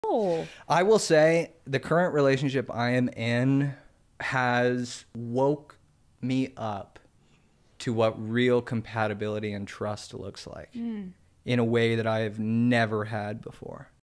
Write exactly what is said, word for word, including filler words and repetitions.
Oh. I will say the current relationship I am in has woke me up to what real compatibility and trust looks like mm. in a way that I have never had before.